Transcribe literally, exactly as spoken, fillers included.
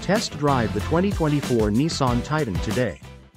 Test drive the twenty twenty-four Nissan Titan today.